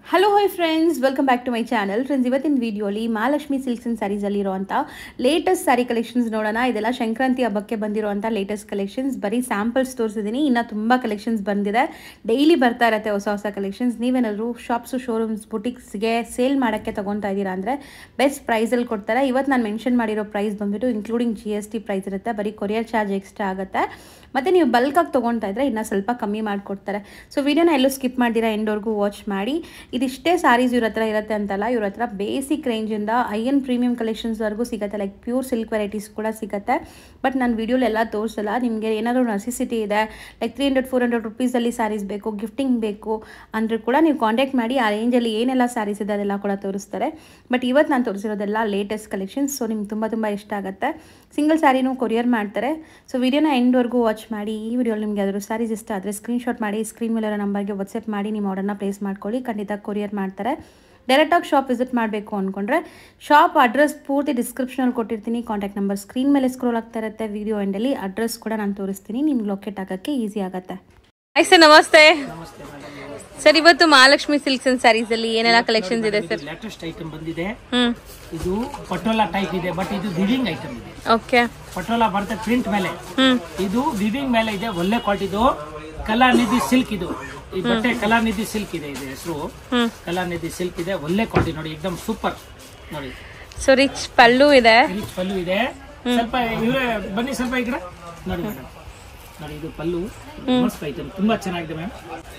Hello hi friends, welcome back to my channel. Friends, ಇವತ್ತಿನ ವಿಡಿಯೋಲಿ Mahalakshmi silks and ಸ್ಯಾರೀಸಲ್ಲಿರುವಂಥ latest sari collections ನೋಡೋಣ. ಇದೆಲ್ಲ ಸಂಕ್ರಾಂತಿ ಹಬ್ಬಕ್ಕೆ ಬಂದಿರುವಂಥ ಲೇಟೆಸ್ಟ್ ಕಲೆಕ್ಷನ್ಸ್. ಬರೀ ಸ್ಯಾಂಪಲ್ಸ್ ತೋರಿಸಿದ್ದೀನಿ, ಇನ್ನು ತುಂಬ ಕಲೆಕ್ಷನ್ಸ್ ಬಂದಿದೆ. ಡೈಲಿ ಬರ್ತಾ ಇರುತ್ತೆ ಹೊಸ ಹೊಸ ಕಲೆಕ್ಷನ್ಸ್. ನೀವೇನಾದರೂ ಶಾಪ್ಸು, ಶೋರೂಮ್ಸ್, ಬುಟಿಕ್ಸ್ಗೆ ಸೇಲ್ ಮಾಡೋಕ್ಕೆ ತೊಗೊತಾ ಇದ್ದೀರಾ ಅಂದರೆ ಬೆಸ್ಟ್ ಪ್ರೈಸಲ್ಲಿ ಕೊಡ್ತಾರೆ. ಇವತ್ತು ನಾನು ಮೆನ್ಷನ್ ಮಾಡಿರೋ ಪ್ರೈಸ್ ಬಂದುಬಿಟ್ಟು ಇನ್ಕ್ಲೂಡಿಂಗ್ GST ಪ್ರೈಸ್ ಇರುತ್ತೆ. ಬರೀ ಕೊರಿಯರ್ ಚಾರ್ಜ್ ಎಕ್ಸ್ಟ್ರಾ ಆಗುತ್ತೆ. ಮತ್ತು ನೀವು ಬಲ್ಕಾಗಿ ತೊಗೊತಾ ಇದ್ದರೆ ಇನ್ನೂ ಸ್ವಲ್ಪ ಕಮ್ಮಿ ಮಾಡಿಕೊಡ್ತಾರೆ. ಸೊ ವಿಡಿಯೋನ ಎಲ್ಲೂ ಸ್ಕಿಪ್ ಮಾಡ್ದಿರಾ ಎಂಡ್ವರೆಗೂ ವಾಚ್ ಮಾಡಿ. ಇದಿಷ್ಟೇ ಸ್ಯಾರೀಸ್ ಇವ್ರ ಹತ್ರ ಇರುತ್ತೆ ಅಂತಲ್ಲ, ಇವ್ರ ಹತ್ರ ಬೇಸಿಕ್ ರೇಂಜಿಂದ ಐಎನ್ ಪ್ರೀಮಿಯಂ ಕಲೆಕ್ಷನ್ಸ್ವರೆಗೂ ಸಿಗುತ್ತೆ. ಲೈಕ್ ಪ್ಯೂರ್ ಸಿಲ್ಕ್ ವೆರೈಟೀಸ್ ಕೂಡ ಸಿಗುತ್ತೆ. ಬಟ್ ನಾನು ವಿಡಿಯೋಲೆಲ್ಲ ತೋರಿಸಲ್ಲ. ನಿಮಗೆ ಏನಾದರೂ ನೆಸೆಸಿಟಿ ಇದೆ, ಲೈಕ್ 300-400 ರುಪೀಸಲ್ಲಿ ಸ್ಯಾರೀಸ್ ಬೇಕು, ಗಿಫ್ಟಿಂಗ್ ಬೇಕು ಅಂದರೆ ಕೂಡ ನೀವು ಕಾಂಟ್ಯಾಕ್ಟ್ ಮಾಡಿ. ಆ ರೇಂಜಲ್ಲಿ ಏನೆಲ್ಲ ಸ್ಯಾರೀಸ್ ಇದೆ ಅದೆಲ್ಲ ಕೂಡ ತೋರಿಸ್ತಾರೆ. ಬಟ್ ಇವತ್ತು ನಾನು ತೋರಿಸಿರೋದೆಲ್ಲ ಲೇಟೆಸ್ಟ್ ಕಲೆಕ್ಷನ್ಸ್. ಸೊ ನಿಮ್ಗೆ ತುಂಬ ಇಷ್ಟ ಆಗುತ್ತೆ. ಸಿಂಗಲ್ ಸ್ಯಾರಿನೂ ಕೊರಿಯರ್ ಮಾಡ್ತಾರೆ. ಸೊ ವಿಡಿಯೋನ ಎಂಡ್ವರೆಗೂ ವಾಚ್ ಮಾಡಿ. ಈ ವಿಡಿಯೋಲಿ ನಿಮಗೆ ಯಾವ್ದಾದ್ರು ಸ್ಯಾರೀಸ್ ಇಷ್ಟ ಆದರೆ ಸ್ಕ್ರೀನ್ಶಾಟ್ ಮಾಡಿ ಸ್ಕ್ರೀನ್ ಮೇಲಿರೋ ನಂಬರ್ಗೆ ವಾಟ್ಸಪ್ ಮಾಡಿ ನಿಮ್ಮ ಆರ್ಡರ್ನ ಪ್ಲೇಸ್ ಮಾಡ್ಕೊಳ್ಳಿ. ಖಂಡಿತ ಕೊರಿಯರ್ ಮಾಡ್ತಾರೆ. ಡೈರೆಕ್ಟಾಗಿ ಶಾಪ್ ವಿಸಿಟ್ ಮಾಡಬೇಕು ಅಂದ್ಕೊಂಡ್ರೆ ಶಾಪ್ ಅಡ್ರೆಸ್ ಪೂರ್ತಿ ಡಿಸ್ಕ್ರಿಪ್ಷನಲ್ಲಿ ಕೊಟ್ಟಿರ್ತೀನಿ. ಕಾಂಟ್ಯಾಕ್ಟ್ ನಂಬರ್ ಸ್ಕ್ರೀನ್ ಮೇಲೆ ಸ್ಕ್ರೋಲ್ ಆಗ್ತಾ ಇರುತ್ತೆ. ವಿಡಿಯೋ ಎಂಡಲ್ಲಿ ಅಡ್ರೆಸ್ ಕೂಡ ನಾನು ತೋರಿಸ್ತೀನಿ. ನಿಮ್ಗೆ ಲೊಕೇಟ್ ಆಗೋಕ್ಕೆ ಈಸಿ ಆಗುತ್ತೆ. ಹಾಯ್ ಸರ್, ನಮಸ್ತೆ. ಸರ್, ಇವತ್ತು ಮಹಾಲಕ್ಷ್ಮಿ ಸಿಲ್ಕ್ಸ್ ಅಂಡ್ ಸ್ಯಾರೀಸ್ ಅಲ್ಲಿ ಏನೆಲ್ಲ ಕಲೆಕ್ಷನ್ಸ್ ಇದೆ ಸರ್? ಲೇಟೆಸ್ಟ್ ಐಟಮ್ ಬಂದಿದೆ. ಇದು ಪಟೋಲಾ ಟೈಪ್ ಇದೆ, ಬಟ್ ಇದು ವಿವಿಂಗ್ ಐಟಮ್ ಇದೆ. ಓಕೆ, ಪಟೋಲಾ ಬರುತ್ತೆ ಪ್ರಿಂಟ್ ಮೇಲೆ. ಇದು ವಿವಿಂಗ್ ಮೇಲೆ ಇದೆ. ಒಳ್ಳೆ ಕ್ವಾಲಿಟಿದು ಕಲಾನಿಧಿ ಸಿಲ್ಕ್. ಇದು ಈ ಬಟ್ಟೆ ಕಲಾನಿಧಿ ಸಿಲ್ಕ್ ಇದೆ. ಇದು ಹೆಸರು ಕಲಾನಿಧಿ ಸಿಲ್ಕ್ ಇದೆ. ಒಳ್ಳೆ ಕ್ವಾಲಿಟಿ ನೋಡಿ, ಎಕ್ದಮ್ ಸೂಪರ್ ನೋಡಿ. ಸೊ ರಿಚ್ ಪಲ್ಲು ಇದೆ. ರಿಚ್ ಪಲ್ಲು ಇದೆ. ಸ್ವಲ್ಪ ಇವರೇ ಬನ್ನಿ ಸ್ವಲ್ಪ ಈ ಕಡೆ ನೋಡಿ ಮೇಡಮ್. ನೋಡಿ, ಇದು ಪಲ್ಲು ಮಸ್ತ್ ಐಟಮ್, ತುಂಬಾ ಚೆನ್ನಾಗಿದೆ ma'am.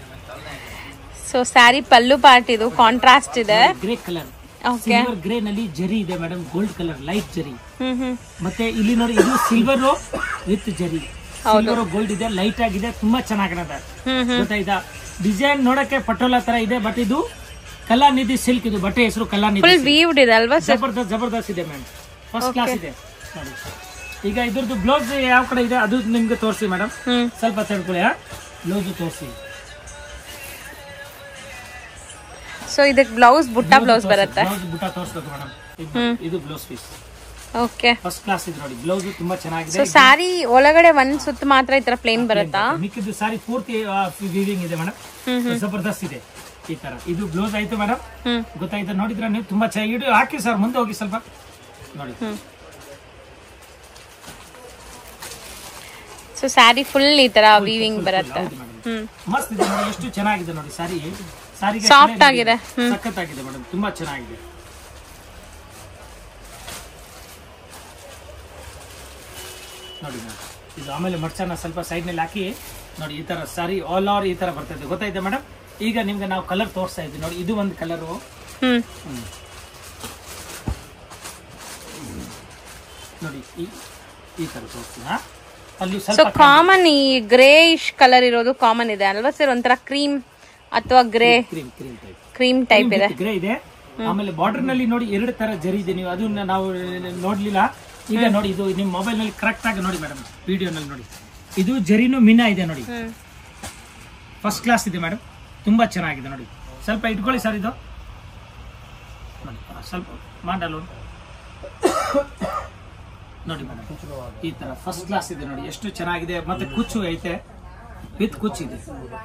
So sari pallu part ಇದು ಕಾಂಟ್ರಾಸ್ಟ್ ಇದೆ. ಗ್ರೇ ಕಲರ್, ಸಿಲ್ವರ್ ಗ್ರೇ ನಲ್ಲಿ ಜರಿ ಇದೆ ಮೇಡಮ್. ಗೋಲ್ಡ್ ಕಲರ್ ಲೈಟ್ ಜರಿ. ಮತ್ತೆ ಇಲ್ಲಿ ನೋಡಿ, ಇದು silver with zari. Silver gold ಇದೆ, ಲೈಟ್ ಆಗಿದೆ, ತುಂಬಾ ಚೆನ್ನಾಗಿದೆ. ಗೊತ್ತಾಯ್ತಾ? ಡಿಸೈನ್ ನೋಡಕ್ಕೆ ಪಟೋಲಾ ತರ ಇದೆ, ಬಟ್ ಇದು ಕಲಾನಿಧಿ ಸಿಲ್ಕ್. ಇದು ಬಟ್ಟೆ ಹೆಸರು ಕಲಾನಿಧಿ. ಜಬರ್ದಸ್ತ್ ಇದೆ ಮ್ಯಾಮ್, ಫಸ್ಟ್ ಕ್ಲಾಸ್ ಇದೆ ನೋಡಿ. ಈಗ ಇದ್ರದ್ದು ಬ್ಲೌಸ್ ಯಾವ ಕಡೆ ಇದೆ ಅದು ನಿಮ್ಗೆ ತೋರಿಸಿ ಮೇಡಮ್. ಸ್ವಲ್ಪ ತಿಳ್ಕೊಳ್ಳಿ, ಬ್ಲೌಸ್ ತೋರಿಸಿ. ಸೊ ಇದಕ್ಕೆ ಬ್ಲೌಸ್ ಬುಟ್ಟ ಬ್ಲೌಸ್ ಬರುತ್ತೆ. ಬುಟ್ಟ ತೋರಿಸ್ಬೇಕು ಮೇಡಮ್. ಇದು blouse piece. Okay, first class ಇದೆ ನೋಡಿ. ಬ್ಲೌಸ್ ತುಂಬಾ ಚೆನ್ನಾಗಿದೆ. ಸೊ ಸಾರಿ ಒಳಗಡೆ ಒಂದ್ ಸುತ್ತ ಮಾತ್ರ ಈ ತರ ಪ್ಲೇನ್ ಬರುತ್ತಾ? ಮಿಕ್ಕಿದ್ದು ಸಾರಿ ಪೂರ್ತಿ ವಿವಿಂಗ್ ಇದೆ ಮೇಡಮ್. ಜಬರ್ದಸ್ತ್ ಇದೆ ಈ ತರ. ಇದು ಬ್ಲೌಸ್ ಆಯ್ತು ಮೇಡಮ್. ಗೊತ್ತಾಯ್ತು ನೋಡಿದ್ರೆ ನೀವು ತುಂಬಾ ಚೆನ್ನಾಗಿ ಹಾಕಿ ಸರ್. ಮುಂದೆ ಹೋಗಿ ಸ್ವಲ್ಪ ನೋಡಿ. ಸೊ ಸ್ಯಾರಿ ಫುಲ್ ಈ ತರ ವೀವಿಂಗ್ ಬರುತ್ತೆ. ಮಸ್ತ್ ಇದೆ ನೋಡಿ, ಎಷ್ಟು ಚೆನ್ನಾಗಿದೆ ನೋಡಿ. ಸಾರಿ ಸಾಫ್ಟ್ ಆಗಿದೆ, ಸಖತ್ತಾಗಿದೆ ಮೇಡಮ್, ತುಂಬಾ ಚೆನ್ನಾಗಿದೆ ನೋಡಿ ಮೇಡಮ್. ಇದು ಆಮೇಲೆ ಮಡ್ಚನ್ನ ಸ್ವಲ್ಪ ಸೈಡ್ ನಲ್ಲಿ ಹಾಕಿ ನೋಡಿ. ಈ ತರ ಸಾರಿ ಆಲ್ ಓವರ್ ಈ ತರ ಬರ್ತದೆ. ಗೊತ್ತಾಯ್ತಾ ಮೇಡಮ್? ಈಗ ನಿಮ್ಗೆ ನಾವು ಕಲರ್ ತೋರಿಸ್ತಾ ಇದ್ವಿ ನೋಡಿ. ಇದು ಒಂದು ಕಲರು ನೋಡಿ, ಈ ತರ ತೋರಿಸ್ತೀವಿ. ಅಲ್ಲಿ ಸೊ ಕಾಮನ್ ಈ ಗ್ರೇಯಿಶ್ ಕಲರ್ ಇರೋದು ಕಾಮನ್ ಇದೆ ಅಲ್ವಾ ಸರ್? ಒಂಥರ ಕ್ರೀಮ್ ಅಥವಾ ಗ್ರೇ ಕ್ರೀಮ್ ಟೈಪ್ ಇದೆ. ಗ್ರೇ ಇದೆ. ಆಮೇಲೆ ಬಾರ್ಡರ್ ನಲ್ಲಿ ನೋಡಿ 2 ತರ ಜರಿ ಇದೆ. ನೀವು ಅದನ್ನ ನಾವು ನೋಡ್ಲಿಲ್ಲ. ಈಗ ನೋಡಿ, ಇದು ನಿಮ್ ಮೊಬೈಲ್ ನಲ್ಲಿ ಕರೆಕ್ಟ್ ಆಗಿ ನೋಡಿ ಮೇಡಮ್, ವಿಡಿಯೋ ನಲ್ಲಿ ನೋಡಿ. ಇದು ಜರಿನು ಮಿನಾ ಇದೆ ನೋಡಿ. ಫಸ್ಟ್ ಕ್ಲಾಸ್ ಇದೆ ಮೇಡಮ್, ತುಂಬಾ ಚೆನ್ನಾಗಿದೆ ನೋಡಿ. ಸ್ವಲ್ಪ ಇಟ್ಕೊಳ್ಳಿ ಸರ್. ಇದು ನೋಡಿ, ಸ್ವಲ್ಪ ಮಾಡಲು ನೋಡಿ ಮೇಡಮ್. ಈ ತರ ಫಸ್ಟ್ ಕ್ಲಾಸ್ ಇದೆ ನೋಡಿ, ಎಷ್ಟು ಚೆನ್ನಾಗಿದೆ. ಮತ್ತೆ ಕುಚ್ಚು ಐತೆ, ವಿತ್ ಕುಚ್ಚು ಇದೆ.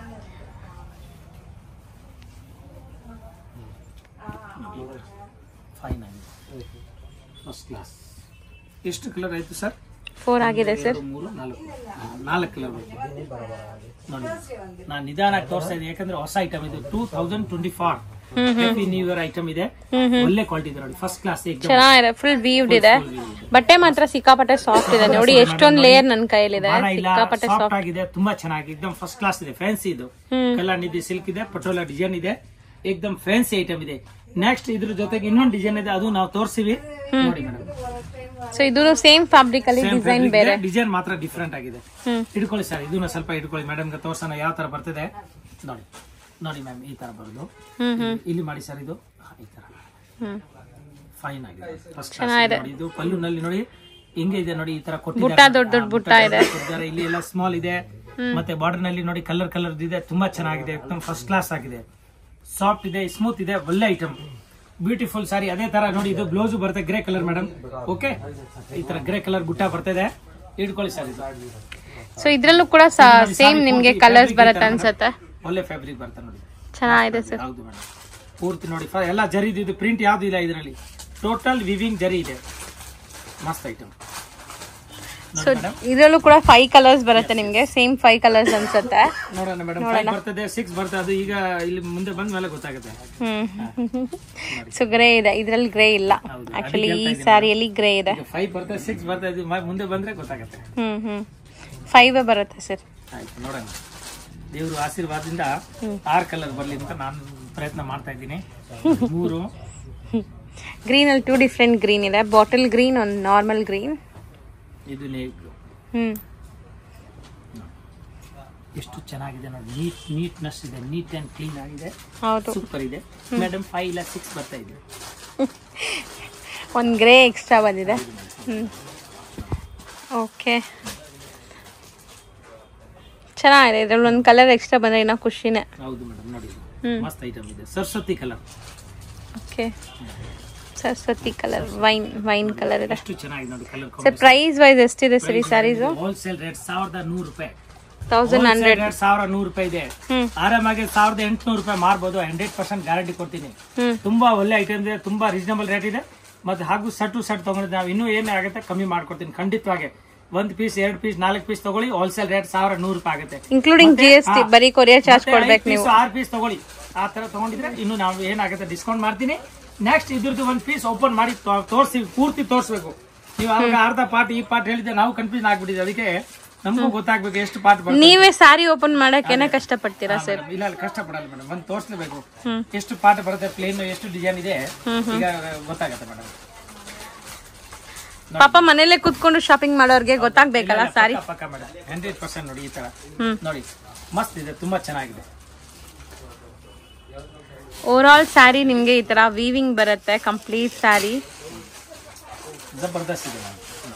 ಫೈನ್ ಆಗಿದೆ, ಫಸ್ಟ್ ಕ್ಲಾಸ್. ಎಷ್ಟು ಕಲರ್ ಆಯ್ತು ಸರ್? 4 ಆಗಿದೆ ಸರ್. 4 ಕಲರ್ ನೋಡಿ. ನಾನು ನಿಧಾನಕ್ಕೆ ತೋರಿಸ್ತಾ ಇದ್ದೀನಿ, ಯಾಕಂದ್ರೆ ಹೊಸ ಐಟಮ್ ಇದು. 2024 ಹ್ಯಾಪಿ ನ್ಯೂ ಇಯರ್ ಐಟಮ್ ಇದೆ. ಒಳ್ಳೆ ಕ್ವಾಲಿಟಿ ಇದೆ ನೋಡಿ, ಫಸ್ಟ್ ಕ್ಲಾಸ್. ಚೆನ್ನಾಗಿದೆ, ಫುಲ್ ವೀವ್ಡ್ ಇದೆ. ಬಟ್ಟೆ ಮಾತ್ರ ಸಿಕ್ಕಾಪಟ್ಟೆ ಸಾಫ್ಟ್ ಇದೆ ನೋಡಿ. ಎಷ್ಟೊಂದು ಲೇಯರ್ ನನ್ನ ಕೈಲಿದೆ. ಸಿಕ್ಕಾಪಟ್ಟೆ ಸಾಫ್ಟ್ ಆಗಿದೆ, ತುಂಬಾ ಚೆನ್ನಾಗಿದೆ, ಎಕ್ದಮ್ ಫಸ್ಟ್ ಕ್ಲಾಸ್ ಇದೆ. ಫ್ಯಾನ್ಸಿ ಇದು ಕಲಾನಿಧಿ ಸಿಲ್ಕ್ ಇದೆ. ಪಟೋಲಾ ಡಿಸೈನ್ ಇದೆ, ಎಕ್ದಮ್ ಫ್ಯಾನ್ಸಿ ಐಟಮ್ ಇದೆ. ನೆಕ್ಸ್ಟ್ ಇದ್ರ ಜೊತೆಗೆ ಇನ್ನೊಂದು ಡಿಸೈನ್ ಇದೆ, ಅದು ನಾವು ತೋರಿಸಿವಿ ನೋಡಿ ಮೇಡಮ್. ಸೊ ಇದು ಸೇಮ್ ಫ್ಯಾಬ್ರಿಕ್ ಅಲ್ಲಿ ಡಿಸೈನ್ ಬೇರೆ, ಡಿಸೈನ್ ಮಾತ್ರ ಡಿಫ್ರೆಂಟ್ ಆಗಿದೆ. ಇಟ್ಕೊಳ್ಳಿ ಸರ್, ಇದನ್ನ ಸ್ವಲ್ಪ ಇಟ್ಕೊಳ್ಳಿ ಮೇಡಮ್. ತೋರ್ಸೋಣ ಯಾವ ತರ ಬರ್ತದೆ ನೋಡಿ. ನೋಡಿ ಮ್ಯಾಮ್, ಈ ತರ ಬರೋದು. ಇಲ್ಲಿ ಮಾಡಿ ಸರ್, ಇದು ಈ ತರ ಫೈನ್ ಆಗಿದೆ, ಫಸ್ಟ್ ಕ್ಲಾಸ್. ಇದು ಪಲ್ಲುನಲ್ಲಿ ನೋಡಿ ಹಿಂಗೆ ಇದೆ ನೋಡಿ. ಈ ತರ ಕೊಟ್ಟಿದ್ದಾರೆ, ದೊಡ್ಡ ದೊಡ್ಡ ಬುಟ್ಟ ಇದೆ. ಇಲ್ಲಿ ಎಲ್ಲ ಸ್ಮಾಲ್ ಇದೆ. ಮತ್ತೆ ಬಾರ್ಡರ್ ನಲ್ಲಿ ನೋಡಿ ಕಲರ್ ಇದೆ, ತುಂಬಾ ಚೆನ್ನಾಗಿದೆ, ಎಕ್ದಮ್ ಫಸ್ಟ್ ಕ್ಲಾಸ್ ಆಗಿದೆ. ಸಾಫ್ಟ್ ಇದೆ, ಸ್ಮೂತ್ ಇದೆ, ಒಳ್ಳೆ ಐಟಮ್, ಬ್ಯೂಟಿಫುಲ್ ಸಾರಿ. ಅದೇ ತರ ನೋಡಿ, ಇದು ಬ್ಲೌಸ್ ಬರುತ್ತೆ ಗ್ರೇ ಕಲರ್ ಮೇಡಮ್. ಓಕೆ, ಈ ತರ ಗ್ರೇ ಕಲರ್ ಬುಟ್ಟ ಬರ್ತದೆ. ಇಟ್ಕೊಳ್ಳಿ ಸರ್. ಇದು ಸೊ ಇದ್ರಲ್ಲೂ ಕೂಡ ಸೇಮ್ ನಿಮ್ಗೆ ಕಲರ್ಸ್ ಬರುತ್ತೆ ಅನ್ಸುತ್ತೆ. ಒಳ್ಳೆ ಫ್ಯಾಬ್ರಿಕ್ ಬರುತ್ತೆ ನೋಡಿ, ಚೆನ್ನಾಗಿದೆ ಸರ್. ಹೌದು ಮೇಡಮ್. ಪೂರ್ತಿ ನೋಡಿ ಎಲ್ಲ ಜರಿ ಇದು ಪ್ರಿಂಟ್ ಯಾವ್ದು ಇಲ್ಲ ಇದರಲ್ಲಿ, ಟೋಟಲ್ ವಿವಿಂಗ್ ಜರಿ ಇದೆ. ಮಸ್ತ್ ಐಟಮ್. ಸೊ ಇದರಲ್ಲೂ ಕೂಡ 5 ಕಲರ್ಸ್ ಬರುತ್ತೆ ನಿಮ್ಗೆ, ಸೇಮ್ 5 ಕಲರ್ಸ್ ಅನ್ಸುತ್ತೆ. ನೋಡೋಣ ಮೇಡಮ್, 5 ಬರ್ತದೆ, 6 ಬರ್ತದೆ, ಅದು ಈಗ ಇಲ್ಲಿ ಮುಂದೆ ಬಂದ ಮೇಲೆ ಗೊತ್ತಾಗುತ್ತೆ. ಸೊ ಗ್ರೇ ಇದೆ, ಇದ್ರಲ್ಲಿ ಗ್ರೇ ಇಲ್ಲ. ಆಕ್ಚುಲಿ ಈ ಸ್ಯಾರಿಯಲ್ಲಿ ಗ್ರೇ ಇದೆ. 5 ಬರ್ತದೆ, 6 ಬರ್ತದೆ, ಇದು ಮುಂದೆ ಬಂದ್ರೆ ಗೊತ್ತಾಗುತ್ತೆ. 5 ಬರುತ್ತೆ ಸರ್. ಆಯ್ತು, ನೋಡೋಣ. ದೇವ್ರ ಆಶೀರ್ವಾದದಿಂದ 6 ಕಲರ್ ಬರ್ಲಿ ಅಂತ ನಾನು ಪ್ರಯತ್ನ ಮಾಡ್ತಾ ಇದ್ದೀನಿ. 3 ಗ್ರೀನ್ ಅಲ್ಲಿ 2 ಡಿಫ್ರೆಂಟ್ ಗ್ರೀನ್ ಇದೆ, ಬಾಟಲ್ ಗ್ರೀನ್, ಒಂದು ನಾರ್ಮಲ್ ಗ್ರೀನ್. ಇದು ನೇವಿ ಬ್ಲೂ. ಎಷ್ಟು ಚೆನ್ನಾಗಿದೆ ನೋಡಿ, ನೀಟ್ನೆಸ್ ಇದೆ, ನೀಟ್ ಅಂಡ್ ಕ್ಲೀನ್ ಆಗಿದೆ. ಹೌದು, ಸೂಪರ್ ಇದೆ ಮೇಡಮ್. 5 ಇಲ್ಲ 6 ಬರ್ತಾ ಇದೆ. ಒಂದು ಗ್ರೇ ಎಕ್ಸ್ಟ್ರಾ ಬಂದಿದೆ. ಓಕೆ, ಚೆನ್ನಾಗಿದೆ. ಇದ್ರಲ್ಲಿ ಒಂದು ಕಲರ್ ಎಕ್ಸ್ಟ್ರಾ ಬಂದ್ರೆ ಇನ್ನೂ ಖುಷಿನೇ. ಹೌದು ಮೇಡಮ್, ನೋಡಿ ಮಸ್ತ್ ಐಟಮ್ ಇದೆ. Saraswati colour. Okay, Saraswati colour, wine colour ಇದೆ. ಎಷ್ಟು ಚೆನ್ನಾಗಿದೆ ನೋಡಿ ಕಲರ್. ಸರ್ ಪ್ರೈಸ್ ವೈಸ್ ಎಷ್ಟಿದೆ ಸರ್ ಈ ಸ್ಯಾರೀಸ್? ಹೋಲ್ಸೇಲ್ ರೇಟ್ 1100 ರೂಪಾಯಿ. 1100 ರೂಪಾಯಿ ಇದೆ. ಆರಾಮಾಗಿ 1800 ರೂಪಾಯಿ ಮಾರ್ಬೋದು. 100% ಗ್ಯಾರಂಟಿ ಕೊಡ್ತೀನಿ. ತುಂಬಾ ಒಳ್ಳೆ ಐಟಮ್ ಇದೆ, ತುಂಬಾ ರೀಸನಬಲ್ ರೇಟ್ ಇದೆ. ಮತ್ತೆ ಹಾಗೂ ಸೆಟ್ ತಗೊಂಡಿದ್ರೆ ನಾವು ಇನ್ನೂ ಏನೇ ಆಗುತ್ತೆ ಕಮ್ಮಿ ಮಾಡ್ಕೊಡ್ತೀನಿ ಖಂಡಿತವಾಗಿ. 1 ಪೀಸ್ 2 ಪೀಸ್ 4 ಪೀಸ್ ತಗೊಳ್ಳಿ, ಹೋಲ್ಸೇಲ್ ರೇಟ್ 1100 ರೂಪಾಯಿ ಆಗುತ್ತೆ, ಇನ್ಕ್ಲೂಡಿಂಗ್ GST. ಬರೀ ಕೊರಿಯರ್ ಚಾರ್ಜ್ ಕೊಡ್ಬೇಕು ನೀವು. 6 ಪೀಸ್ ತಗೊಳ್ಳಿ, ಆ ತರ ತಗೊಂಡಿದ್ರೆ ಇನ್ನು ನಾವು ಏನಾಗುತ್ತೆ ಡಿಸ್ಕೌಂಟ್ ಮಾಡ್ತೀನಿ. ನೆಕ್ಸ್ಟ್ ಇದ್ರದ್ದು 1 ಪೀಸ್ ಓಪನ್ ಮಾಡಿ ತೋರಿಸಿ, ಪೂರ್ತಿ ತೋರಿಸ್ಬೇಕು ನೀವು. ಅವಾಗ ಅರ್ಧ ಪಾರ್ಟ್ ಈ ಪಾರ್ಟ್ ಹೇಳಿದ್ರೆ ನಾವು ಕನ್ಫ್ಯೂಸ್ ಆಗ್ಬಿಟ್ಟಿದೆ. ಅದಕ್ಕೆ ನಮಗೂ ಗೊತ್ತಾಗ್ಬೇಕು ಎಷ್ಟು ಪಾರ್ಟ್ ಬರ್ತದೆ. ನೀವೇ ಸಾರಿ ಓಪನ್ ಮಾಡಕ್ಕೆ ಕಷ್ಟ ಪಡ್ತೀರಾ ಸರ್? ಇಲ್ಲ, ಕಷ್ಟ ಪಡಲ್ಲ ಮೇಡಮ್, ಒಂದು ತೋರಿಸಲೇಬೇಕು ಎಷ್ಟು ಪಾರ್ಟ್ ಬರುತ್ತೆ, ಪ್ಲೇನ್ ಎಷ್ಟು ಡಿಸೈನ್ ಇದೆ, ಈಗ ಗೊತ್ತಾಗುತ್ತೆ ಮೇಡಮ್. ಪಾಪ ಮನೇಲೆ ಕುತ್ಕೊಂಡು ಶಾಪಿಂಗ್ ಮಾಡೋರ್ಗೆ ಗೊತ್ತಾಗ್ಬೇಕಲ್ಲ ಸಾರಿ. ಪಕ್ಕ ಮೇಡಮ್, 100% ನೋಡಿ ಈ ತರ ನೋಡಿ, ಮಸ್ತ್ ಇದೆ, ತುಂಬಾ ಚೆನ್ನಾಗಿದೆ. ಓವರ್ ಆಲ್ ಸ್ಯಾರಿ ನಿಮ್ಗೆ ಈ ತರ ವೀವಿಂಗ್ ಬರುತ್ತೆ, ಕಂಪ್ಲೀಟ್ ಸ್ಯಾರಿ ಜಬರ್ದಸ್ತ್ ಇದೆ.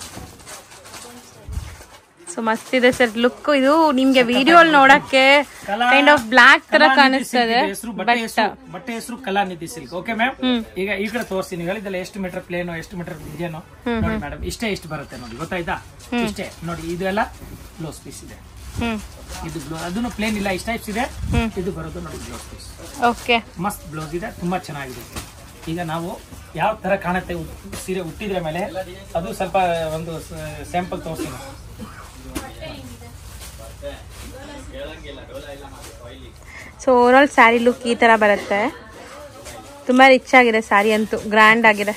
ಸೊ ಮಸ್ತ್ ಇದೆ ಸರ್ ಲುಕ್. ಇದು ನಿಮ್ಗೆ ವಿಡಿಯೋ ನೋಡಕ್ಕೆ ಕೈಂಡ್ ಆಫ್ ಬ್ಲಾಕ್ ತರ ಕಾಣಿಸ್ತದೆ. ಬಟ್ಟೆ ಹೆಸರು ಕಲಾನಿಧಿ ಸಿಲ್ಕ್. ಓಕೆ ಮ್ಯಾಮ್, ಈಗ ಈ ಕಡೆ ತೋರಿಸಿ. ನೀವು ಹೇಳಿದಲ್ಲ ಎಷ್ಟು ಮೀಟರ್ ಪ್ಲೇನ್, ಎಷ್ಟು ಮೀಟರ್ ಡಿಸೈನ್ ನೋಡಿ ಮೇಡಮ್. ಇಷ್ಟು ಬರುತ್ತೆ ನೋಡಿ, ಗೊತ್ತಾಯ್ತಾ? ಇಷ್ಟೇ ನೋಡಿ, ಇದು ಎಲ್ಲ ಬ್ಲೌಸ್ ಪೀಸ್ ಇದೆ. ಇದು ಅದನ್ನು ಪ್ಲೇನ್ ಇಲ್ಲ, ಇಷ್ಟ ಟೈಪ್ಸ್ ಇದೆ. ಇದು ಬರೋದು ನೋಡಿ ಬ್ಲೌಸ್ ಪೀಸ್. ಓಕೆ, ಮಸ್ತ್ ಬ್ಲೌಸ್ ಇದೆ, ತುಂಬಾ ಚೆನ್ನಾಗಿದೆ. ಈಗ ನಾವು ಯಾವ ತರ ಕಾಣುತ್ತೆ ಸೀರೆ ಹುಟ್ಟಿದ್ರ ಮೇಲೆ, ಅದು ಸ್ವಲ್ಪ ಒಂದು ಸ್ಯಾಂಪಲ್ ತೋರಿಸ್ತೀನಿ. So over all sari look ಈ ತರ ಬರುತ್ತೆ. ತುಂಬಾ ರಿಚ್ ಆಗಿದೆ ಸ್ಯಾರಿ, ಅಂತೂ ಗ್ರ್ಯಾಂಡ್ ಆಗಿದೆ.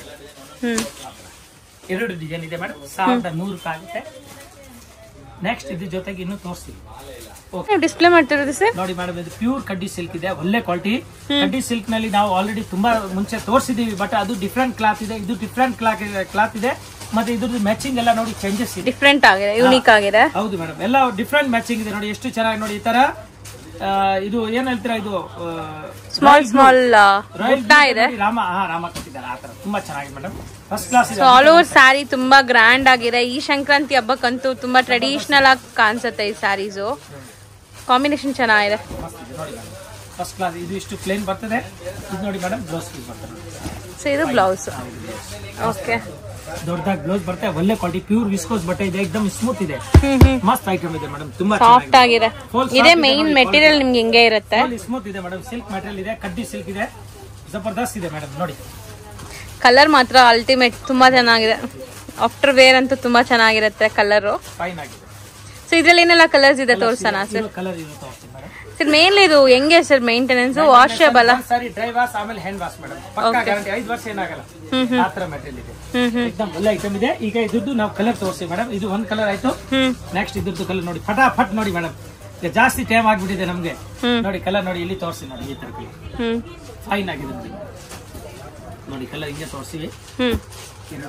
2 ಡಿಸೈನ್ ಇದೆ ಮೇಡಮ್, 1100 ರೂಪಾಯಿ ಆಗುತ್ತೆ. ನೆಕ್ಸ್ಟ್ ಇದ್ರ ಜೊತೆಗೆ ಇನ್ನು ತೋರಿಸ್ತೀವಿ. ಡಿಸ್ಪ್ಲೇ ಮಾಡ್ತಿರೋದು ಸರ್ ನೋಡಿ ಮೇಡಮ್, ಇದು ಪ್ಯೂರ್ ಕಡ್ಡಿ ಸಿಲ್ಕ್ ಇದೆ, ಒಳ್ಳೆ ಕ್ವಾಲಿಟಿ. ಕಡ್ಡಿ ಸಿಲ್ಕ್ ನಲ್ಲಿ ನಾವು ಆಲ್ರೆಡಿ ತುಂಬಾ ಮುಂಚೆ ತೋರಿಸಿದೀವಿ, ಬಟ್ ಅದು ಡಿಫ್ರೆಂಟ್ ಕ್ಲಾತ್ ಇದೆ, ಇದು ಡಿಫ್ರೆಂಟ್ ಕ್ಲಾತ್ ಇದೆ. ಮತ್ತೆ ಇದ್ರದ್ದು ಮ್ಯಾಚಿಂಗ್ ಎಲ್ಲ ನೋಡಿ ಚೇಂಜಸ್ ಇದೆ, ಡಿಫ್ರೆಂಟ್ ಆಗಿದೆ, ಯೂನಿಕ್ ಆಗಿದೆ. ಹೌದು ಮೇಡಮ್, ಎಲ್ಲ ಡಿಫ್ರೆಂಟ್ ಮ್ಯಾಚಿಂಗ್ ಇದೆ ನೋಡಿ, ಎಷ್ಟು ಚೆನ್ನಾಗಿ ನೋಡಿ. ಈ ತರ ಇದು ಏನ್ ಹೇಳ್ತೀರಾ, ಇದು ಸ್ಮಾಲ್ ಇದೆ, ರಾಮ ಕೊಟ್ಟಿದ್ದಾರೆ, ಆ ತರ ತುಂಬಾ ಚೆನ್ನಾಗಿದೆ ಮೇಡಮ್, ಫಸ್ಟ್ ಕ್ಲಾಸ್ ಇದೆ. ಆಲ್ ಓವರ್ ಸ್ಯಾರಿ ತುಂಬಾ ಗ್ರ್ಯಾಂಡ್ ಆಗಿದೆ. ಈ ಸಂಕ್ರಾಂತಿ ಹಬ್ಬಕ್ಕಂತೂ ತುಂಬಾ ಟ್ರೆಡಿಷನಲ್ ಆಗಿ ಕಾಣಿಸುತ್ತೆ ಈ ಸ್ಯಾರೀಸು. ಕಾಂಬಿನೇಷನ್ ಚೆನ್ನಾಗಿದೆ, ಫಸ್ಟ್ ಕ್ಲಾಸ್. ಇದು ಇಷ್ಟು ಪ್ಲೇನ್ ಬರ್ತದೆ. ಇದು ನೋಡಿ ಮೇಡಮ್, ಬ್ಲೌಸ್ ಪೀಸ್ ಬರ್ತದೆ. ಸೊ ಇದು ಬ್ಲೌಸ್. ಓಕೆ, ದೊಡ್ಡದಾಗಿ ಬ್ಲೌಸ್ ಬರುತ್ತೆ, ಒಳ್ಳೆ ಕ್ವಾಲಿಟಿ, ಪ್ಯೂರ್ ವಿಸ್ಕೋಸ್ ಬಟ್ಟೆ ಇದೆ, ಎಕ್ದಮ್ ಸ್ಮೂತ್ ಇದೆ, ಮಸ್ತ್ ಐಟಮ್ ಇದೆ ಮೇಡಮ್, ತುಂಬಾ ಸಾಫ್ಟ್ ಆಗಿದೆ. ಇದೇ ಮೇನ್ ಮೆಟೀರಿಯಲ್ ನಿಮ್ಗೆ ಹಿಂಗೆ ಇರುತ್ತೆ, ಸ್ಮೂತ್ ಇದೆ ಮೇಡಮ್, ಸಿಲ್ಕ್ ಮೆಟೀರಿಯಲ್ ಇದೆ, ಕಡ್ಡಿ ಸಿಲ್ಕ್ ಇದೆ, ಜಬರ್ದಸ್ತ್ ಇದೆ ಮೇಡಮ್. ನೋಡಿ ಕಲರ್ ಮಾತ್ರ ಅಲ್ಟಿಮೇಟ್, ತುಂಬಾ ಚೆನ್ನಾಗಿದೆ. ಆಫ್ಟರ್ ವೇರ್ ಅಂತೂ ತುಂಬಾ ಚೆನ್ನಾಗಿರುತ್ತೆ ಕಲರ್, ಫೈನ್ ಆಗಿದೆ. ಸೊ ಇದ್ರಲ್ಲಿ ಏನೆಲ್ಲ ಕಲರ್ಸ್ ಇದೆ ತೋರ್ಸೋಣ ಸರ್? ಕಲರ್ ಇದೆ ತೋರಿಸ್ತೀನಿ ಮೇಡಮ್. ಸರ್ ಮೇನ್ಲಿ ಇದು ಹೆಂಗೆ ಸರ್ ಮೇಂಟೆನೆನ್ಸ್? ವಾಷಬಲ್ ಸರಿ, ಡ್ರೈ ವಾಶ್ ಆಮೇಲೆ ಹ್ಯಾಂಡ್ ವಾಶ್ ಮೇಡಮ್, ಪಕ್ಕಾ ಗ್ಯಾರಂಟಿ, 5 ವರ್ಷ ಏನಾಗಲ್ಲ, ಆ ತರ ಮೆಟೀರಿಯಲ್ ಇದೆ, ಎಕ್ದಮ್ ಒಳ್ಳೆ ಐಟಮ್ ಇದೆ. ಈಗ ಇದ್ರದ್ದು ನಾವು ಕಲರ್ ತೋರಿಸ್ತೀವಿ ಮೇಡಮ್. ಇದು ಒಂದ್ ಕಲರ್ ಆಯ್ತು, ನೆಕ್ಸ್ಟ್ ಇದ್ರದ್ದು ಕಲರ್ ನೋಡಿ, ಫಟಾಫಟ್ ನೋಡಿ ಮೇಡಮ್, ಜಾಸ್ತಿ ಟೈಮ್ ಆಗ್ಬಿಟ್ಟಿದೆ ನಮ್ಗೆ. ನೋಡಿ ಕಲರ್ ನೋಡಿ, ಇಲ್ಲಿ ತೋರಿಸಿ ನೋಡಿ, ಈ ತರ ಕಲರ್ ಫೈನ್ ಆಗಿದೆ ನೋಡಿ. ನೋಡಿ ಕಲರ್ ಹಿಂಗೆ ತೋರಿಸಿವಿ, 2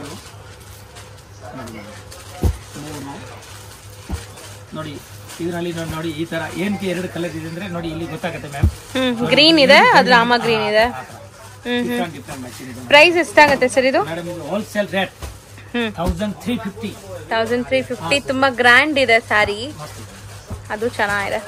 3 ನೋಡಿ. ಇದರಲ್ಲಿ ನೋಡಿ ಈ ತರ ಏನಕ್ಕೆ 2 ಕಲರ್ ಇದೆ ಅಂದ್ರೆ ನೋಡಿ, ಇಲ್ಲಿ ಗೊತ್ತಾಗುತ್ತೆ ಮ್ಯಾಮ್. ಗ್ರೀನ್ ಇದೆ, ಅದು ರಾಮ ಗ್ರೀನ್ ಇದೆ. ಪ್ರೈಸ್ ಎಷ್ಟಾಗುತ್ತೆ ಸರ್ ಇದು? ಮೇಡಮ್ ಇದು ಹೋಲ್ಸೇಲ್ ರೇಟ್ 1350. 1350. ತುಂಬಾ ಗ್ರ್ಯಾಂಡ್ ಇದೆ ಸ್ಯಾರಿ, ಅದು ಚೆನ್ನಾಗಿದೆ.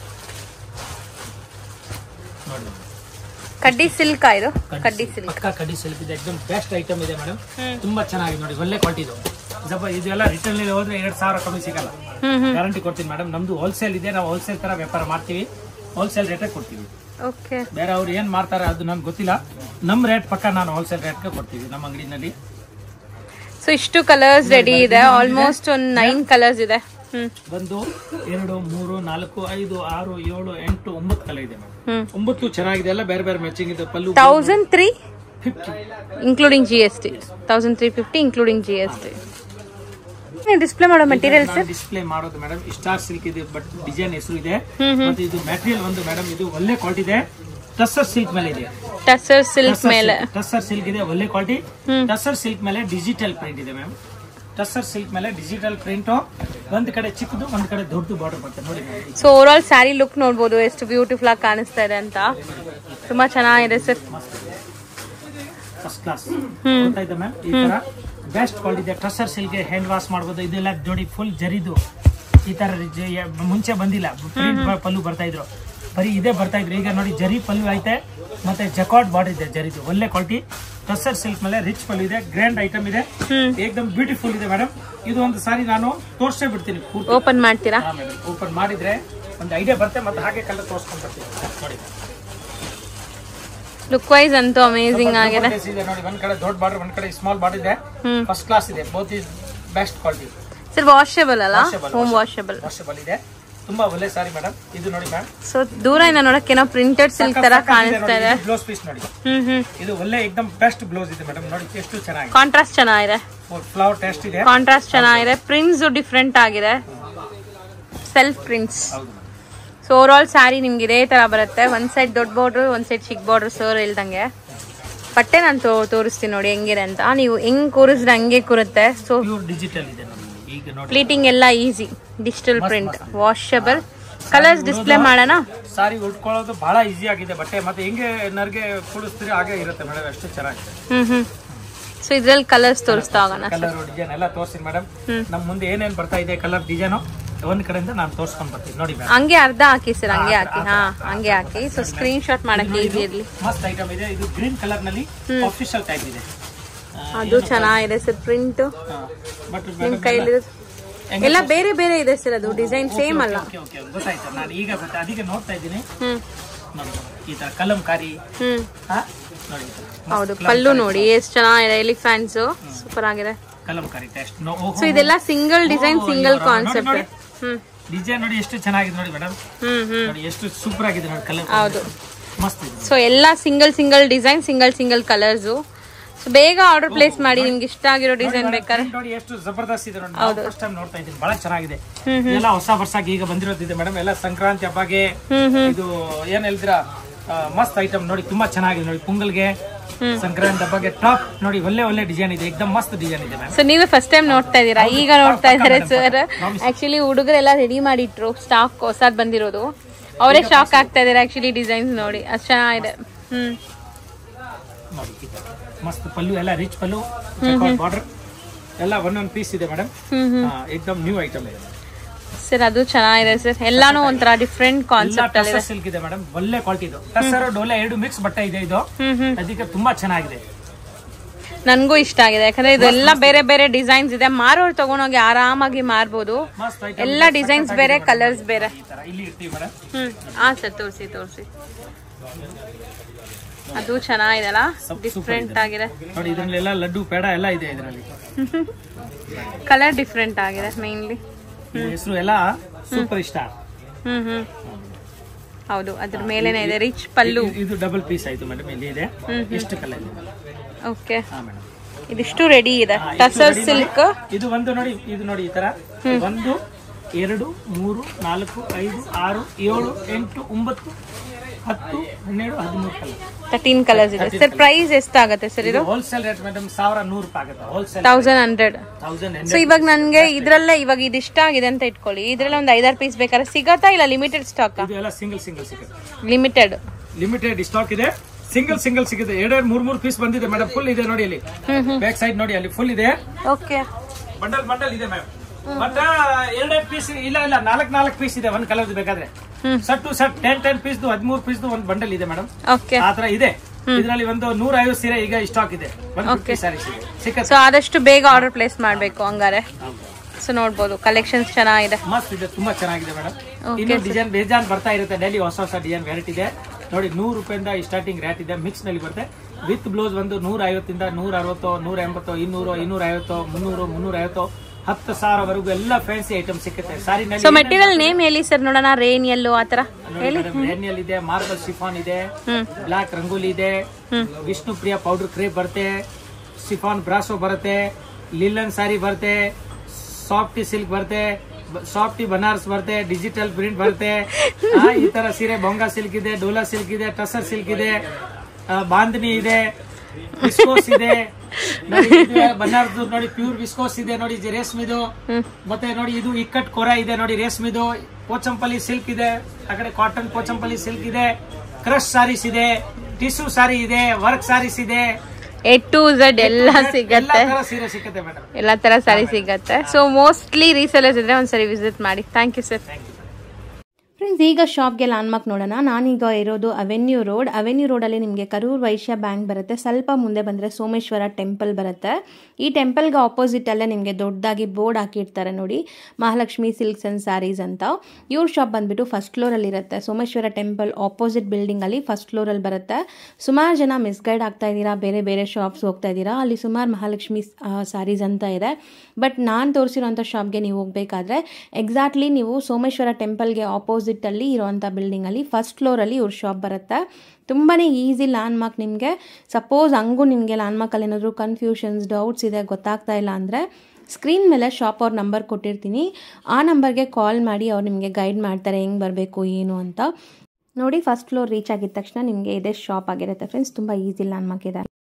ಕಡ್ಡಿ ಸಿಲ್ಕ್ ಇದು, ಕಡ್ಡಿ ಸಿಲ್ಕ್, ಕಡ್ಡಿ ಸಿಲ್ಕ್ ಇದೆ, ಎಕ್ದಮ್ ಬೆಸ್ಟ್ ಐಟಮ್ ಇದೆ ಮೇಡಮ್, ತುಂಬಾ ಚೆನ್ನಾಗಿದೆ ನೋಡಿ, ಒಳ್ಳೆ ಕ್ವಾಲಿಟಿ ಇದು. ಇದೆಲ್ಲ ರಿಟೇಲ್ ಹೋದ್ರೆ 2000 ಕಮ್ಮಿ ಸಿಗಲ್ಲ, ಗ್ಯಾರಂಟಿ ಕೊಡ್ತೀನಿ ಮೇಡಮ್. ನಮ್ದು ಹೋಲ್ಸೇಲ್ ಇದೆ, ನಾವು ಹೋಲ್ಸೇಲ್ ತರ ವ್ಯಾಪಾರ ಮಾಡ್ತೀವಿ, ಹೋಲ್ಸೇಲ್ ರೇಟ್ ಕೊಡ್ತೀವಿ. ಓಕೆ. ಬೇರೆ ಅವ್ರು ಏನ್ ಮಾಡ್ತಾರೆ ಅದು ನನ್ಗೆ ಗೊತ್ತಿಲ್ಲ. ನಮ್ ರೇಟ್ ಪಕ್ಕ ನಾನು ಹೋಲ್ಸೇಲ್ ರೇಟ್ ಕೊಡ್ತೀವಿ ನಮ್ಮ ಅಂಗಡಿನಲ್ಲಿ. ಸೊ ಇಷ್ಟು ಕಲರ್ಸ್ ರೆಡಿ ಇದೆ, ಆಲ್ಮೋಸ್ಟ್ ಒಂದು 9 ಕಲರ್ಸ್ ಇದೆ. 1 2 3 4 5 6 7 8 9 ಕಲರ್ ಇದೆ ಮೇಡಮ್. 9 ಚೆನ್ನಾಗಿದೆ, ಎಲ್ಲ ಬೇರೆ ಬೇರೆ ಮ್ಯಾಚಿಂಗ್ ಇದೆ. Pallu 1350 including GST. 1350 including GST. Display ಮಾಡೋ ಮೆಟೀರಿಯಲ್ ಸರ್? ಡಿಸ್ಪ್ಲೇ ಮಾಡೋದು ಮೇಡಮ್ ಸ್ಟಾರ್ ಸಿಲ್ಕ್ ಇದೆ, ಬಟ್ ಡಿಸೈನ್ ಹೆಸರು ಇದೆ. ಮತ್ತೆ ಇದು ಮೆಟೀರಿಯಲ್ ಒಂದು ಮೇಡಮ್ ಇದು ಒಳ್ಳೆ ಕ್ವಾಲಿಟಿ ಇದೆ. ಟಸರ್ ಸಿಲ್ಕ್ ಮೇಲೆ ಇದೆ. ಟಸರ್ ಸಿಲ್ಕ್ ಮೇಲೆ ಟಸರ್ ಸಿಲ್ಕ್ ಇದೆ, ಒಳ್ಳೆ ಕ್ವಾಲಿಟಿ. ಟಸರ್ ಸಿಲ್ಕ್ ಮೇಲೆ ಡಿಜಿಟಲ್ ಪ್ರಿಂಟ್ ಇದೆ ಮ್ಯಾಮ್. ಟಸರ್ ಸಿಲ್ಕ್ ಮೇಲೆ ಡಿಜಿಟಲ್ ಪ್ರಿಂಟ್, ಒಂದ್ ಕಡೆ ಚಿಕ್ಕದು ಒಂದ್ ಕಡೆ ದೊಡ್ಡದು ಬಾರ್ಡರ್ ಬರುತ್ತೆ ನೋಡಿ. So over all sari look ನೋಡಬಹುದು ಎಷ್ಟು ಬ್ಯೂಟಿಫುಲ್ ಆಗಿ ಕಾಣಿಸ್ತಾ ಇದೆ ಅಂತ. ತುಂಬಾ ಚೆನ್ನಾಗಿದೆ ಸರ್, ಫಸ್ಟ್ ಕ್ಲಾಸ್ ಗೊತ್ತಾಯ್ತಾ ಮ್ಯಾಮ್. ಈ ತರ ಬೆಸ್ಟ್ ಕ್ವಾಲಿಟಿ ಇದೆ. ಟಸರ್ ಸಿಲ್ಕ್ ಹ್ಯಾಂಡ್ ವಾಶ್ ಮಾಡಬಹುದು. ಇದೆಲ್ಲ ನೋಡಿ ಫುಲ್ ಜರಿದು ಈ ತರ ಮುಂಚೆ ಬಂದಿಲ್ಲ. ಪ್ರಿಂಟ್ ಪಲ್ಲು ಬರ್ತಾ ಇದ್ರು, ಬರೀ ಇದೇ ಬರ್ತಾ ಇದ್ರು. ಈಗ ನೋಡಿ ಜರಿ ಪಲ್ಲು ಐತೆ, ಮತ್ತೆ ಜಕಾಟ್ ಬಾರ್ಡರ್ ಇದೆ ಜರಿದು, ಒಳ್ಳೆ ಕ್ವಾಲಿಟಿ. ಟಸರ್ ಸಿಲ್ಕ್ ಮೇಲೆ ರಿಚ್ ಪಲ್ಲು ಇದೆ, ಗ್ರ್ಯಾಂಡ್ ಐಟಮ್ ಇದೆ, ಏಕದಮ್ ಬ್ಯೂಟಿಫುಲ್ ಇದೆ ಮೇಡಮ್. ಇದು ಒಂದು ಸಾರಿ ನಾನು ತೋರಿಸೇ ಬಿಡ್ತೀನಿ. ಓಪನ್ ಮಾಡ್ತೀರಾ? ಓಪನ್ ಮಾಡಿದ್ರೆ ಒಂದು ಐಡಿಯಾ ಬರುತ್ತೆ, ಮತ್ತೆ ಹಾಗೆ ಕಲರ್ ತೋರಿಸ್ಕೊಂಡು ಬರ್ತೀನಿ ನೋಡಿ. ಲುಕ್ ವೈಸ್ ಅಂತೂ ಅಮೇಜಿಂಗ್ ಆಗಿದೆ ನೋಡಿ. ಒಂದ್ ಕಡೆ ದೊಡ್ಡ ಬಾರ್ಡರ್, ಒಂದ್ ಕಡೆ ಸ್ಮಾಲ್ ಬಾರ್ಡರ್ ಇದೆ. ಫಸ್ಟ್ ಕ್ಲಾಸ್ ಇದೆ, both is best quality. Sir washable ಅಲ್ಲ? ಹೋಮ್ ವಾಷಬಲ್ ಇದೆ. ತುಂಬಾ ಒಳ್ಳೆ ಸಾರಿ ಮೇಡಮ್. ಇದು ನೋಡಿ ಮ್ಯಾಮ್. ಸೊ ದೂರದಿಂದ ನೋಡಕ್ಕೆ ಏನೋ ಪ್ರಿಂಟೆಡ್ ಸಿಲ್ಕ್ ತರ ಕಾಣಿಸ್ತಾ ಇದೆ. ಬ್ಲೌಸ್ ಪೀಸ್ ನೋಡಿ. ಇದು ಒಳ್ಳೆ ಏಕದಮ್ ಬೆಸ್ಟ್ ಬ್ಲೌಸ್ ಇದೆ ಮೇಡಮ್. ನೋಡಿ ಎಷ್ಟು ಚೆನ್ನಾಗಿದೆ. ಕಾಂಟ್ರಾಸ್ಟ್ ಚೆನ್ನಾಗಿದೆ, ಫ್ಲವರ್ ಟೆಸ್ಟ್ ಇದೆ, ಕಾಂಟ್ರಾಸ್ಟ್ ಚೆನ್ನಾಗಿದೆ. ಪ್ರಿಂಟ್ಸ್ ಡಿಫ್ರೆಂಟ್ ಆಗಿದೆ, self prints. So over all sari ನಿಮ್ಗೆ ಇದೇ ತರ ಬರುತ್ತೆ. ಒಂದ್ ಸೈಡ್ ದೊಡ್ಡ ಬಾರ್ಡರ್, ಒಂದ್ ಸೈಡ್ ಚಿಕ್ಕ ಬಾರ್ಡರ್. ಸರ್ ಇಲ್ದಂಗೆ ಬಟ್ಟೆ ನಾನು ತೋರಿಸ್ತೀನಿ ನೋಡಿ ಹೆಂಗಿದೆ ಅಂತ. ನೀವು ಹೆಂಗ್ ಕೂರಿಸಿದ್ರೆ ಹಂಗೆ ಕೂರುತ್ತೆ. ಸೊ ಡಿಜಿಟಲ್ ಇದೆ, ಪ್ಲೀಟಿಂಗ್ ಎಲ್ಲ easy, digital print, washable. Colours display ಮಾಡೋಣ. ಸಾರಿ ಉಟ್ಕೊಳ್ಳೋದು ಬಹಳ ಈಸಿ ಆಗಿದೆ ಬಟ್ಟೆ. ಮತ್ತೆ ಹೆಂಗೆ ನರ್ಗೆ ಕೂಡಿಸ್ತೀರಿ ಹಾಗೆ ಇರುತ್ತೆ ಮೇಡಮ್, ಅಷ್ಟು ಚೆನ್ನಾಗಿದೆ. ಸೊ ಇದ್ರಲ್ಲಿ ಕಲರ್ಸ್ ತೋರಿಸ್ತಾ ಹೋಗೋಣ. ಕಲರ್ ಡಿಸೈನ್ ಎಲ್ಲ ತೋರಿಸಿ ಮೇಡಮ್. ನಮ್ ಮುಂದೆ ಏನೇನ್ ಬರ್ತಾ ಇದೆ ಕಲರ್ ಡಿಸೈನ್ ಒಂದ್ ಕಡೆಯಿಂದ ನಾನು ತೋರಿಸ್ಕೊಂಡ್ ಬರ್ತೀನಿ ನೋಡಿ ಮೇಡಮ್. ಹಂಗೆ ಅರ್ಧ ಹಾಕಿ ಸರ್, ಹಂಗೆ ಹಾಕಿ. ಹಾ ಹಂಗೆ ಹಾಕಿ. ಸೊ ಸ್ಕ್ರೀನ್ ಶಾಟ್ ಮಾಡಕ್ಕೆ ಈಸಿ ಇರ್ಲಿ. ಮಸ್ತ್ ಐಟಮ್ ಇದೆ. ಇದು ಗ್ರೀನ್ ಕಲರ್ ನಲ್ಲಿ ಆಫಿಷಿಯಲ್ ಟೈಪ್ ಇದೆ. ಅದು ಚೆನ್ನಾಗಿದೆ ಸರ್ ಪ್ರಿಂಟ್. ಬಟ್ ನಿಮ್ ಕೈಲಿ ಎಲ್ಲ ಬೇರೆ ಬೇರೆ ಇದೆ ಸರ್, ಅದು ಡಿಸೈನ್ ಸೇಮ್ ಅಲ್ಲ. ಗೊತ್ತಾಯ್ತು, ನಾನು ಈಗ ಅದಕ್ಕೆ ನೋಡ್ತಾ ಇದ್ದೀನಿ. ಈ ತರ ಕಲಂಕಾರಿ ನೋಡಿ. ಹೌದು, ಪಲ್ಲು ನೋಡಿ ಎಷ್ಟು ಚೆನ್ನಾಗಿದೆ. ಎಲಿಫೆಂಟ್ಸ್ ಸೂಪರ್ ಆಗಿದೆ. ಕಲಂಕಾರಿ ಟೆಸ್ಟ್. ಸೊ ಇದೆಲ್ಲ single design, single concept. Design ನೋಡಿ ಎಷ್ಟು ಚೆನ್ನಾಗಿದೆ ನೋಡಿ ಮೇಡಮ್. ನೋಡಿ ಎಷ್ಟು ಸೂಪರ್ ಆಗಿದೆ ನೋಡಿ ಕಲರ್. ಹೌದು, ಮಸ್ತ್ ಇದೆ. ಸೊ ಎಲ್ಲ single design, single colours. So ಬೇಗ ಆರ್ಡರ್ ಪ್ಲೇಸ್ ಮಾಡಿ, ನಿಮ್ಗೆ ಇಷ್ಟ ಆಗಿರೋ ಡಿಸೈನ್ ಬೇಕಾದ್ರೆ. ನೋಡಿ ಎಷ್ಟು ಜಬರ್ದಸ್ತ್ ಇದೆ ನೋಡಿ. ಫಸ್ಟ್ ಟೈಮ್ ನೋಡ್ತಾ ಇದ್ದೀನಿ, ಬಹಳ ಚೆನ್ನಾಗಿದೆ. ಎಲ್ಲ ಹೊಸ ವರ್ಷಕ್ಕೆ ಈಗ ಬಂದಿರೋದಿದೆ ಮೇಡಮ್. ಎಲ್ಲ ಸಂಕ್ರಾಂತಿ ಹಬ್ಬಗೆ ಇದು ಏನ್ ಹೇಳ್ತೀರಾ, ಮಸ್ತ್ ಐಟಮ್ ನೋಡಿ. ತುಂಬಾ ಚೆನ್ನಾಗಿದೆ ನೋಡಿ. ಪೊಂಗಲ್ಗೆ, ಸಂಕ್ರಾಂತಿ ಹಬ್ಬಗೆ ಟಾಪ್ ನೋಡಿ. ಒಳ್ಳೆ ಡಿಸೈನ್ ಇದೆ, ಏಕದಮ್ ಮಸ್ತ್ ಡಿಸೈನ್ ಇದೆ ಮ್ಯಾಮ್. ಸೊ ನೀವೇ ಫಸ್ಟ್ ಟೈಮ್ ನೋಡ್ತಾ ಇದೀರಾ? ಈಗ ನೋಡ್ತಾ ಇದಾರೆ ಸರ್. ಆಕ್ಚುಲಿ ಹುಡುಗರೆಲ್ಲ ರೆಡಿ ಮಾಡಿಟ್ರು, ಸ್ಟಾಕ್ ಹೊಸದ್ ಬಂದಿರೋದು. ಅವರೇ ಶಾಕ್ ಆಗ್ತಾ ಇದಾರೆ ಆಕ್ಚುಲಿ ಡಿಸೈನ್ಸ್ ನೋಡಿ, ಅಷ್ಟು ಚೆನ್ನಾಗಿದೆ. ಮಸ್ತ್ ಪಲ್ಲು ಎಲ್ಲ ರಿಚ್ ಪಲ್ಲು, ಬಾರ್ಡರ್ ಎಲ್ಲ ಒಂದೊಂದು ಪೀಸ್ ಇದೆ ಮೇಡಮ್. ಏಕದಮ್ ನ್ಯೂ ಐಟಮ್ ಇದೆ ಸರ್. ಅದು ಚೆನ್ನಾಗಿದೆ ಸರ್, ಎಲ್ಲಾನು ಒಂಥರ ಡಿಫ್ರೆಂಟ್ ಕಾನ್ಸೆಪ್ಟ್ ಅಲ್ಲಿ ಇದೆ. ಸಿಲ್ಕ್ ಇದೆ ಮೇಡಮ್, ಒಳ್ಳೆ ಕ್ವಾಲಿಟಿ ಇದು. ಟಸರ್ ಡೋಲೆ ಎರಡು ಮಿಕ್ಸ್ ಬಟ್ಟೆ ಇದೆ ಇದು, ಅದಕ್ಕೆ ತುಂಬಾ ಚೆನ್ನಾಗಿದೆ. ನನ್ಗೂ ಇಷ್ಟ ಆಗಿದೆ, ಯಾಕಂದ್ರೆ ಇದೆಲ್ಲ ಬೇರೆ ಬೇರೆ ಡಿಸೈನ್ಸ್ ಇದೆ. ಮಾರೋರು ತಗೊಂಡೋಗಿ ಆರಾಮಾಗಿ ಮಾರ್ಬೋದು. ಎಲ್ಲ ಡಿಸೈನ್ಸ್ ಬೇರೆ, ಕಲರ್ಸ್ ಬೇರೆ. ಇಲ್ಲಿ ಇರ್ತೀವಿ ಮೇಡಮ್. ಹಾ ಸರ್, ತೋರಿಸಿ. ಅದು ಚೆನ್ನಾಗಿದೆಲ್ಲ, ಡಿಫ್ರೆಂಟ್ ಆಗಿದೆ ನೋಡಿ. ಇದರಲ್ಲೆಲ್ಲ ಲಡ್ಡು ಪೇಡ ಎಲ್ಲ ಇದೆ ಇದರಲ್ಲಿ. ಕಲರ್ ಡಿಫ್ರೆಂಟ್ ಆಗಿದೆ ಮೇನ್ಲಿ. ಹೆಸರು ಎಲ್ಲ ಸೂಪರ್ ಸ್ಟಾರ್. ಹೌದು, ಅದ್ರ ಮೇಲೇನೆ ಇದೆ ರಿಚ್ ಪಲ್ಲು. ಇದು ಡಬಲ್ ಪೀಸ್ ಆಯ್ತು ಮೇಡಮ್. ಇಲ್ಲಿ ಇದೆ ಎಷ್ಟು ಕಲರ್ ಇದೆ. ಓಕೆ, ಇದಿಷ್ಟು ರೆಡಿ ಇದೆ. ಟಸರ್ ಸಿಲ್ಕ್. ಇದು ಒಂದು ನೋಡಿ, ಇದು ನೋಡಿ ಈ ತರ 1 2 3 4 5 6 7 8 9 10 12 13 ಕಲರ್. 13 ಕಲರ್ಸ್ ಇದೆ ಸರ್. ಪ್ರೈಸ್ ಎಷ್ಟಾಗುತ್ತೆ ಸರ್ ಇದು? ಹೋಲ್ಸೇಲ್ ರೇಟ್ ಮೇಡಮ್ 1100 ರೂಪಾಯಿ ಆಗುತ್ತೆ. ಹೋಲ್ಸೇಲ್ 1100. ಸೊ ಇವಾಗ ನನ್ಗೆ ಇದ್ರಲ್ಲೇ ಇವಾಗ ಇದು ಇಷ್ಟ ಆಗಿದೆ ಅಂತ ಇಟ್ಕೊಳ್ಳಿ, ಇದ್ರಲ್ಲೇ ಒಂದು 5-6 ಪೀಸ್ ಬೇಕಾದ್ರೆ ಸಿಗತ್ತಾ, ಇಲ್ಲ ಲಿಮಿಟೆಡ್ ಸ್ಟಾಕ್? ಇದೆಲ್ಲ ಸಿಂಗಲ್ ಸಿಗುತ್ತೆ. ಲಿಮಿಟೆಡ್ ಸ್ಟಾಕ್ ಇದೆ. ಸಿಂಗಲ್ ಸಿಗುತ್ತೆ. 2-3 ಪೀಸ್ ಬಂದಿದೆ ಮೇಡಮ್. ಫುಲ್ ಇದೆ ನೋಡಿ, ಅಲ್ಲಿ ಬ್ಯಾಕ್ ಸೈಡ್ ನೋಡಿ, ಅಲ್ಲಿ ಫುಲ್ ಇದೆ. ಓಕೆ, ಬಂಡಲ್ ಇದೆ ಮ್ಯಾಮ್. ಬಟ್ 2 ಪೀಸ್ ಇಲ್ಲ 4 ಪೀಸ್ ಇದೆ ಒಂದ್ ಕಲರ್ ಬೇಕಾದ್ರೆ. Set to set 10 piece 13 piece ಒಂದು ಬಂಡಲ್ ಇದೆ ಮೇಡಮ್. ಆತರ ಇದೆ. ಇದರಲ್ಲಿ ಒಂದು 150 ಸೀರೆ ಈಗ ಸ್ಟಾಕ್ ಇದೆ. ಸೊ ಆದಷ್ಟು ಬೇಗ ಆರ್ಡರ್ ಪ್ಲೇಸ್ ಮಾಡ್ಬೇಕು ಹಂಗಾರೆ. ಸೊ ನೋಡ್ಬೋದು, ಕಲೆಕ್ಷನ್ಸ್ ಚೆನ್ನಾಗಿದೆ, ಮಸ್ತ್ ಇದೆ, ತುಂಬಾ ಚೆನ್ನಾಗಿದೆ ಮೇಡಮ್. ಇನ್ನು ಡಿಸೈನ್ ಬೇಜಾನ್ ಬರ್ತಾ ಇರುತ್ತೆ ಡೈಲಿ, ಹೊಸ ಡಿಸೈನ್ ವೆರೈಟಿ ಇದೆ. ನೋಡಿ 100 ರೂಪಾಯಿಂದ ಸ್ಟಾರ್ಟಿಂಗ್ ರ್ಯಾಟ್ ಇದೆ. ಮಿಕ್ಸ್ ನಲ್ಲಿ ಬರುತ್ತೆ. ವಿತ್ ಬ್ಲೌಸ್ ಒಂದು 150 ಇಂದ 160, 180, 200, 250, 300, 350, 10,000 ವರೆಗೂ ಎಲ್ಲ ಫ್ಯಾನ್ಸಿ ಐಟಮ್ ಸಿಗುತ್ತೆ ಸಾರಿನಲ್ಲಿ. ಸೊ ಮೆಟೀರಿಯಲ್ ನೇಮ್ ಹೇಳಿ ಸರ್ ನೋಡೋಣ. ರೇನಿಯಲ್ ಆತರ ರೇನಿಯಲ್ ಇದೆ, ಮಾರ್ಬಲ್ ಶಿಫಾನ್ ಇದೆ, ಬ್ಲಾಕ್ ರಂಗೋಲಿ ಇದೆ, ವಿಷ್ಣು ಪ್ರಿಯ ಪೌಡರ್ ಕ್ರೇಪ್ ಬರುತ್ತೆ, ಶಿಫಾನ್ ಬ್ರಾಸೋ ಬರುತ್ತೆ, ಲಿಲನ್ ಸಾರಿ ಬರುತ್ತೆ, ಸಾಫ್ಟಿ ಸಿಲ್ಕ್ ಬರುತ್ತೆ, ಸಾಫ್ಟಿ ಬನಾರಸ್ ಬರುತ್ತೆ, ಡಿಜಿಟಲ್ ಪ್ರಿಂಟ್ ಬರುತ್ತೆ. ಈ ತರ ಸೀರೆ ಬೊಂಗಾ ಸಿಲ್ಕ್ ಇದೆ, ಡೋಲಾ ಸಿಲ್ಕ್ ಇದೆ, ಟಸರ್ ಸಿಲ್ಕ್ ಇದೆ, ಬಾಂಧನಿ ಇದೆ, ವಿಸ್ಕೋಸ್ ಇದೆ, ಬನಾರಸ್ ನೋಡಿ ಪ್ಯೂರ್ ವಿಸ್ಕೋಸ್ ಇದೆ ನೋಡಿ, ರೇಷ್ಮಿದು. ಮತ್ತೆ ನೋಡಿ ಇದು ಇಕ್ಕಟ್ ಕೊರ ಇದೆ ನೋಡಿ ರೇಷ್ಮಿದು. ಪೋಚಂಪಲ್ಲಿ ಸಿಲ್ಕ್ ಇದೆ, ಆ ಕಡೆ ಕಾಟನ್ ಪೋಚಂಪಲ್ಲಿ ಸಿಲ್ಕ್ ಇದೆ, ಕ್ರಶ್ ಸಾರೀಸ್ ಇದೆ, ಟಿಶ್ಯೂ ಸಾರಿ ಇದೆ, ವರ್ಕ್ ಸಾರೀಸ್ ಇದೆ, A to Z ಎಲ್ಲ ಸಿಗತ್ತೆ, ಎಲ್ಲ ತರ ಸಾರಿ ಸಿಗತ್ತೆ. ಸೊ ಮೋಸ್ಟ್ಲಿ ರೀಸೇಲರ್ಸ್ ಇದ್ರೆ ಒಂದ್ಸರಿ ವಿಸಿಟ್ ಮಾಡಿ. Thank you sir. ಫ್ರೆಂಡ್ಸ್, ಈಗ ಶಾಪ್ಗೆ ಲ್ಯಾಂಡ್ಮಾರ್ಕ್ ನೋಡೋಣ. ನಾನೀಗ ಇರೋದು ಅವೆನ್ಯೂ ರೋಡ್. ಅವೆನ್ಯೂ ರೋಡಲ್ಲಿ ನಿಮಗೆ ಕರೂರ್ ವೈಶ್ಯ ಬ್ಯಾಂಕ್ ಬರುತ್ತೆ. ಸ್ವಲ್ಪ ಮುಂದೆ ಬಂದರೆ ಸೋಮೇಶ್ವರ ಟೆಂಪಲ್ ಬರುತ್ತೆ. ಈ ಟೆಂಪಲ್ಗೆ ಆಪೋಸಿಟಲ್ಲೇ ನಿಮಗೆ ದೊಡ್ಡದಾಗಿ ಬೋರ್ಡ್ ಹಾಕಿರ್ತಾರೆ ನೋಡಿ, ಮಹಾಲಕ್ಷ್ಮಿ ಸಿಲ್ಕ್ಸ್ ಆ್ಯಂಡ್ ಸ್ಯಾರೀಸ್ ಅಂತ. ಇವ್ರ ಶಾಪ್ ಬಂದುಬಿಟ್ಟು ಫಸ್ಟ್ ಫ್ಲೋರಲ್ಲಿ ಇರುತ್ತೆ. ಸೋಮೇಶ್ವರ ಟೆಂಪಲ್ ಆಪೋಸಿಟ್ ಬಿಲ್ಡಿಂಗಲ್ಲಿ ಫಸ್ಟ್ ಫ್ಲೋರಲ್ಲಿ ಬರುತ್ತೆ. ಸುಮಾರು ಜನ ಮಿಸ್ಗೈಡ್ ಆಗ್ತಾ ಇದ್ದೀರಾ, ಬೇರೆ ಬೇರೆ ಶಾಪ್ಸ್ ಹೋಗ್ತಾ ಇದ್ದೀರಾ. ಅಲ್ಲಿ ಸುಮಾರು ಮಹಾಲಕ್ಷ್ಮಿ ಸ್ಯಾರೀಸ್ ಅಂತ ಇದೆ. ಬಟ್ ನಾನು ತೋರಿಸಿರೋಂಥ ಶಾಪ್ಗೆ ನೀವು ಹೋಗಬೇಕಾದ್ರೆ ಎಕ್ಸಾಕ್ಟ್ಲಿ ನೀವು ಸೋಮೇಶ್ವರ ಟೆಂಪಲ್ಗೆ ಆಪೋಸಿಟಲ್ಲಿ ಇರೋವಂಥ ಬಿಲ್ಡಿಂಗಲ್ಲಿ ಫಸ್ಟ್ ಫ್ಲೋರಲ್ಲಿ ಇವ್ರ ಶಾಪ್ ಬರುತ್ತೆ. ತುಂಬಾ ಈಸಿ ಲ್ಯಾಂಡ್ಮಾರ್ಕ್ ನಿಮಗೆ. ಸಪೋಸ್ ಹಂಗೂ ನಿಮಗೆ ಲ್ಯಾಂಡ್ಮಾರ್ಕಲ್ಲಿ ಏನಾದರೂ ಕನ್ಫ್ಯೂಷನ್ಸ್, ಡೌಟ್ಸ್ ಇದೆ, ಗೊತ್ತಾಗ್ತಾ ಇಲ್ಲ ಅಂದರೆ ಸ್ಕ್ರೀನ್ ಮೇಲೆ ಶಾಪ್ ಅವ್ರ ನಂಬರ್ ಕೊಟ್ಟಿರ್ತೀನಿ. ಆ ನಂಬರ್ಗೆ ಕಾಲ್ ಮಾಡಿ ಅವ್ರು ನಿಮಗೆ ಗೈಡ್ ಮಾಡ್ತಾರೆ ಹೆಂಗೆ ಬರಬೇಕು ಏನು ಅಂತ. ನೋಡಿ, ಫಸ್ಟ್ ಫ್ಲೋರ್ ರೀಚ್ ಆಗಿದ ತಕ್ಷಣ ನಿಮಗೆ ಇದೇ ಶಾಪ್ ಆಗಿರುತ್ತೆ ಫ್ರೆಂಡ್ಸ್. ತುಂಬ ಈಸಿ ಲ್ಯಾಂಡ್ಮಾರ್ಕ್ ಇದೆ.